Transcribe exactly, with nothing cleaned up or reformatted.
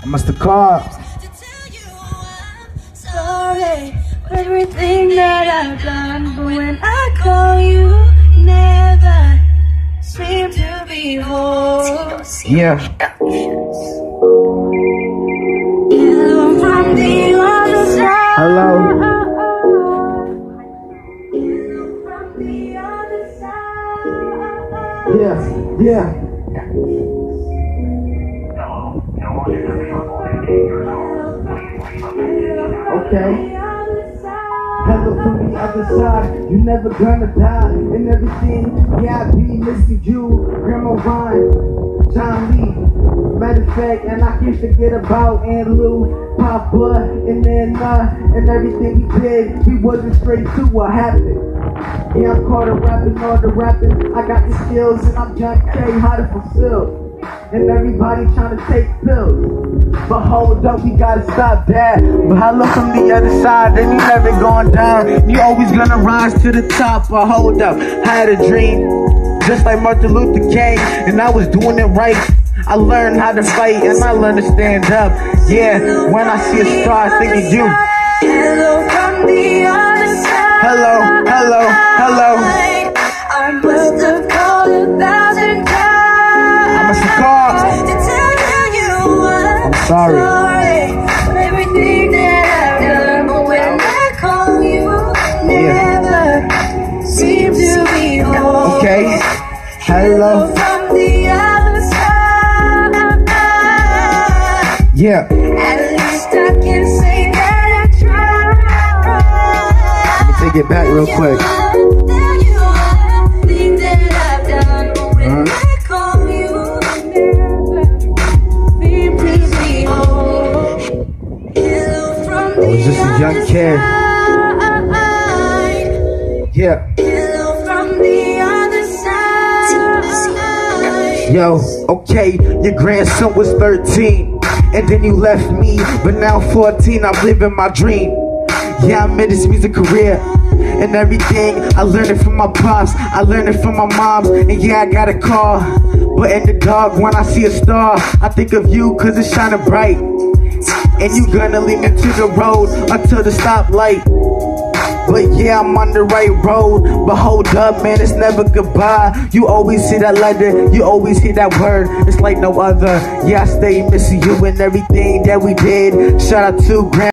I must have called. Sorry for everything that I've done, but when I call you, never seem to be whole. Yeah. Hello from the other side. Hello. Hello from the other side. Yeah, yeah. Okay. Hello from the other side. You never gonna die and everything. Yeah, I be missing you. Grandma Vine, John Lee. Matter of fact, and I can't forget about Aunt Lou, Papa, and then uh, and everything we did. We wasn't straight to what happened. Yeah, I'm caught up rapping all the rapping. I got the skills and I'm John K. How to fulfill. And everybody trying to take pills. But hold up, we gotta stop that. But hello from the other side, then you never going down. You always gonna rise to the top. But hold up, I had a dream, just like Martin Luther King, and I was doing it right. I learned how to fight and I learned to stand up. Yeah, when I see a star, I think of you. Hello from the other side. Hello, hello, hello. I must have called a thousand times. I must have called. To tell you I'm sorry. sorry for everything that I've done, but when I call you, never seem to be whole. Okay. Hello. From the other side. Yeah. At least I can say that I tried. Let me take it back real quick. I was just a young kid. Yeah. Yo, okay, your grandson was thirteen, and then you left me, but now fourteen, I'm living my dream. Yeah, I made this music career, and everything, I learned it from my pops, I learned it from my moms, and yeah, I got a call. But in the dark, when I see a star, I think of you, cause it's shining bright. And you gonna lead me to the road, until the stoplight. But yeah, I'm on the right road. But hold up, man, it's never goodbye. You always hear that letter, you always hear that word. It's like no other. Yeah, I stay missing you and everything that we did. Shout out to Grandma.